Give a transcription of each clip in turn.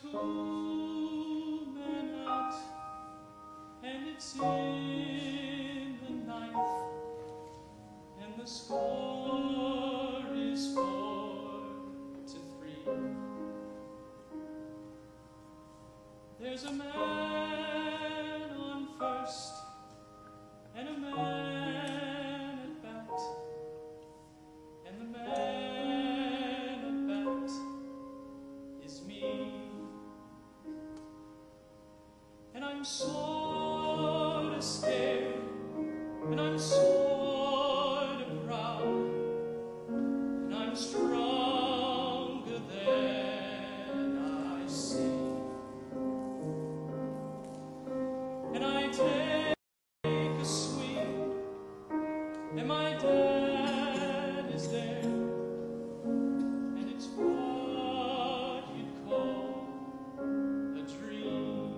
two men out, and it's in the ninth, and the score is 4-3. There's a man on first, and a man at bat, and the man at bat is me. And I'm sort of scared, and I'm sort of proud, and I'm stronger than I seem. And I take a swing, and my dad is there, and it's what you'd call a dream.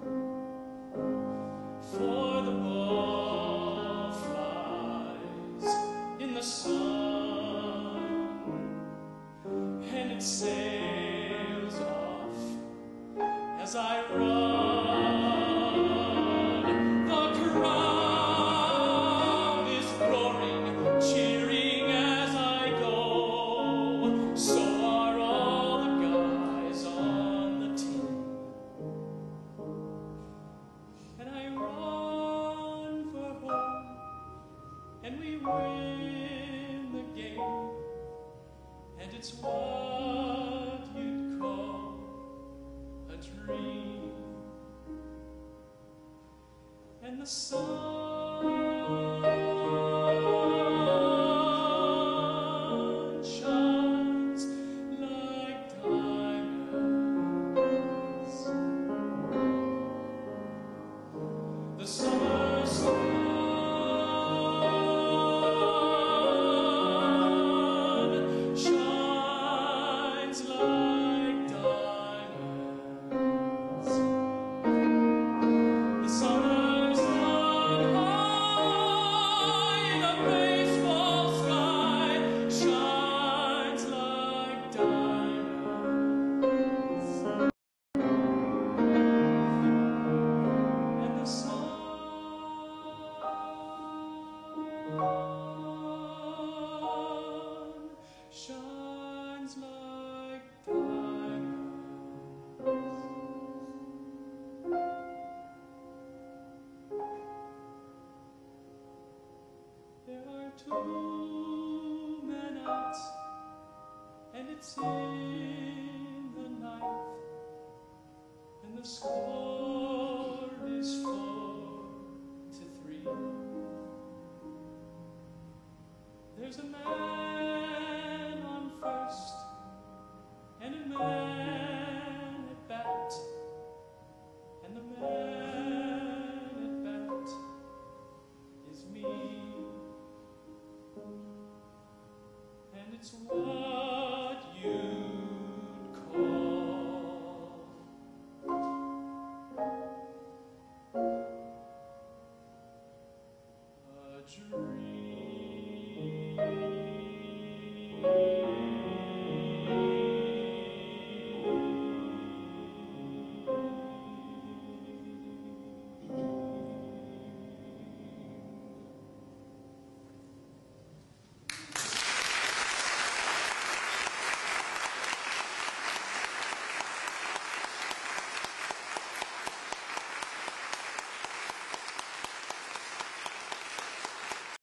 For the ball flies in the sun, and it sails off as I run. The crowd is roaring, cheering as I go. So are all the guys on the team. And I run for home, and we win the game, and it's what you'd call a dream. And the sun shines like diamonds. The summer sun shines like diamonds. The summer sun high in a baseball sky shines like diamonds. And the sun shines like diamonds. There are two men out, and it's in the ninth, and the score is 4-3.